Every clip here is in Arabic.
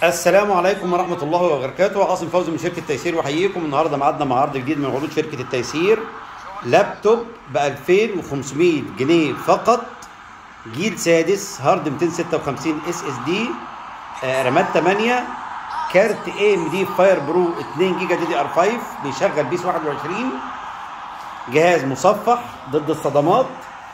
السلام عليكم ورحمة الله وبركاته. عاصم فوزي من شركة تيسير وحييكم. النهارده معادنا مع عرض جديد من عروض شركة التيسير. لابتوب ب 2500 جنيه فقط، جيل سادس، هارد 256 اس اس دي، رامات 8، كارت اي ام دي فاير برو 2 جيجا دي دي ار 5، بيشغل بيس 21، جهاز مصفح ضد الصدمات.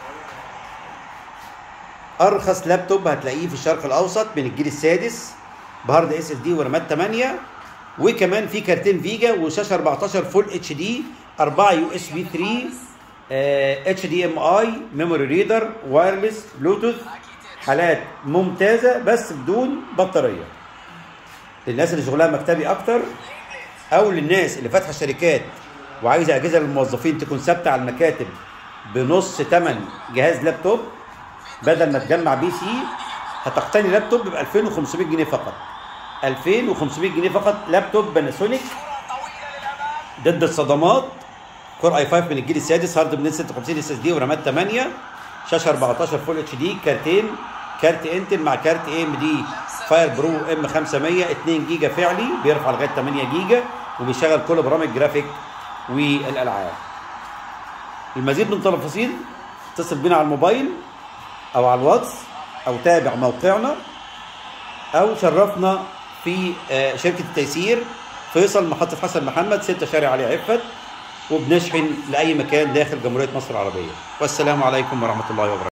ارخص لابتوب هتلاقيه في الشرق الاوسط من الجيل السادس، بهارد اس اس دي ورامات 8، وكمان في كارتين فيجا وشاشه 14 فول اتش دي، 4 يو اس بي 3، اتش دي ام اي، ميموري ريدر، وايرلس، بلوتوث. حالات ممتازه بس بدون بطاريه. للناس اللي شغلها مكتبي اكتر، او للناس اللي فاتحه شركات وعايزه اجهزه للموظفين تكون ثابته على المكاتب بنص ثمن جهاز لابتوب، بدل ما تجمع بي سي هتقتني لابتوب ب 2500 جنيه فقط. 2500 جنيه فقط، لابتوب باناسونيك ضد الصدمات، كور اي 5 من الجيل السادس، هارد 256 اس اس دي ورامات 8، شاشه 14 فول اتش دي، كارتين، كارت انتل مع كارت اي ام دي فاير برو ام 500 2 جيجا فعلي، بيرفع لغايه 8 جيجا وبيشغل كل برامج جرافيك والالعاب. المزيد من التفاصيل اتصل بينا على الموبايل او على الواتس، او تابع موقعنا، او شرفنا في شركة التيسير، فيصل محطة حسن محمد 6 شارع علي عفت، وبنشحن لأي مكان داخل جمهورية مصر العربية. والسلام عليكم ورحمة الله وبركاته.